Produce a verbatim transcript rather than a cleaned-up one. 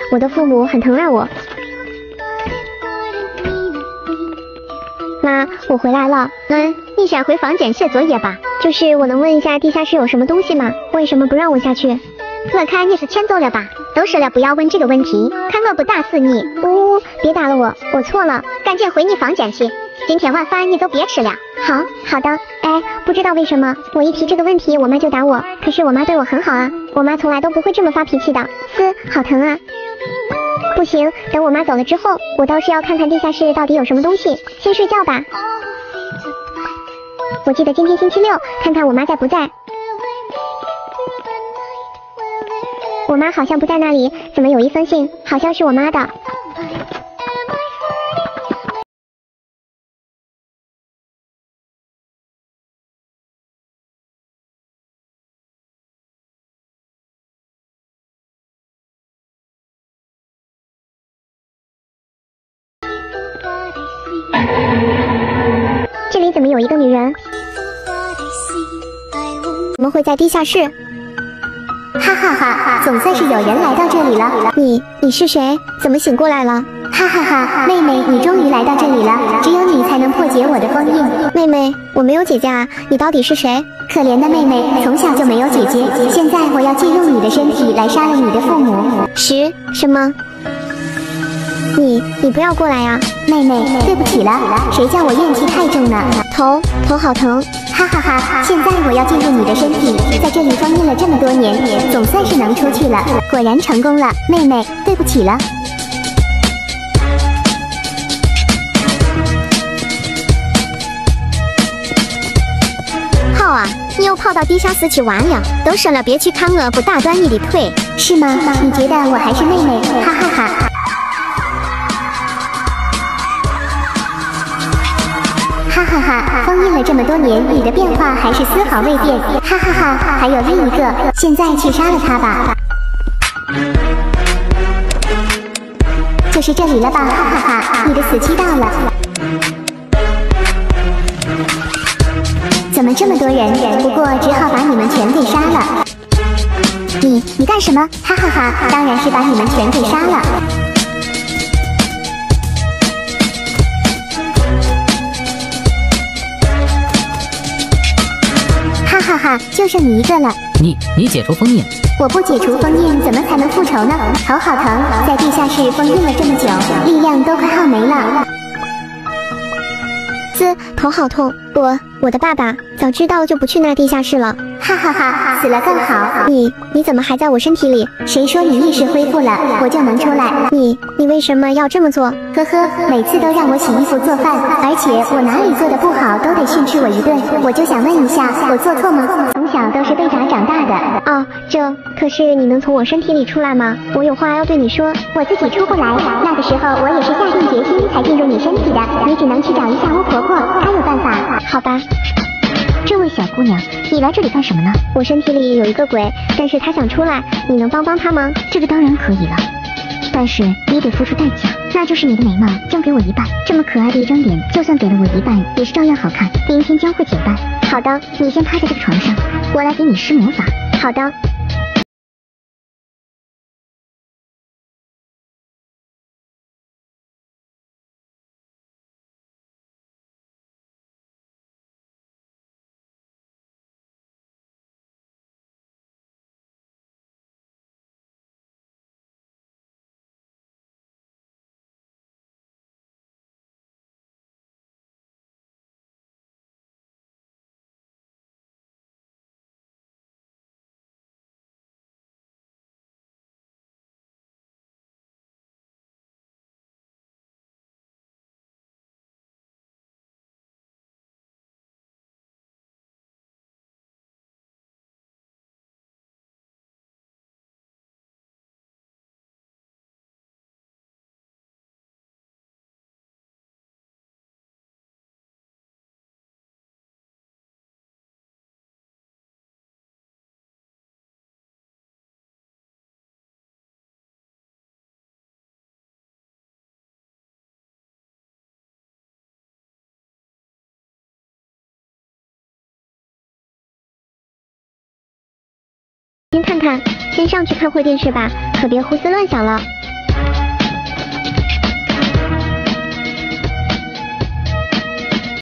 我的父母很疼爱我。妈，我回来了。嗯，你先回房间写作业吧。就是我能问一下地下室有什么东西吗？为什么不让我下去？我看你是欠揍了吧？都说了不要问这个问题，看我不打死你！呜、哦，别打了我，我错了，赶紧回你房间去。今天晚饭你都别吃了。好，好的。哎，不知道为什么，我一提这个问题，我妈就打我。可是我妈对我很好啊，我妈从来都不会这么发脾气的。嘶，好疼啊！不行，等我妈走了之后，我倒是要看看地下室到底有什么东西。先睡觉吧。我记得今天星期六，看看我妈在不在。我妈好像不在那里，怎么有一封信？好像是我妈的。这里怎么有一个女人？怎么会在地下室？ 哈哈哈，总算是有人来到这里了。 你，你是谁？怎么醒过来了？ 哈哈哈，妹妹，你终于来到这里了，只有你才能破解我的封印。 妹妹，我没有姐姐啊，你到底是谁？ 可怜的妹妹，从小就没有姐姐，现在我要进入你的身体来杀了你的父母。 什什么？你，你不要过来呀！ 妹妹，对不起了，谁叫我怨气太重呢？ 头，头好疼！ 哈哈哈！现在我要进入你的身体，在这里封印了这么多年，总算是能出去了。果然成功了，妹妹，对不起了。 泡啊！你又泡到地下室去玩了？都说了别去看我不打断你的腿， 是吗？你觉得我还是妹妹？哈哈哈！哈哈哈！封印了这么多年，你的变化还是丝毫未变。哈哈哈！还有另一个，现在去杀了他吧。就是这里了吧？哈哈哈！你的死期到了。怎么这么多人？不过只好把你们全给杀了。你你干什么？哈哈哈！当然是把你们全给杀了。哈哈哈！就剩你一个了。 你你解除封印？ 我不解除封印，怎么才能复仇呢？头好疼，在地下室封印了这么久，力量都快耗没了。 滋，头好痛！我我的爸爸早知道就不去那地下室了。 哈哈哈，死了更好。 你你怎么还在我身体里？ 谁说你意识恢复了，我就能出来？ 你你为什么要这么做？ 呵呵，每次都让我洗衣服做饭，而且我哪里做的不好都得训斥我一顿。我就想问一下，我做错吗？从小都是被打长大的。 哦，这可是你能从我身体里出来吗？我有话要对你说。 我自己出不来，那个时候我也是下定决心才进入你身体的。你只能去找一下巫婆婆，她有办法。 好吧。 这位小姑娘，你来这里干什么呢？ 我身体里有一个鬼，但是他想出来，你能帮帮他吗？ 这个当然可以了，但是你得付出代价，那就是你的美貌将给我一半。这么可爱的一张脸，就算给了我一半，也是照样好看。明天将会减半。 好的， 你先趴在这个床上，我来给你施魔法。 好的。先看看，先上去看会电视吧，可别胡思乱想了。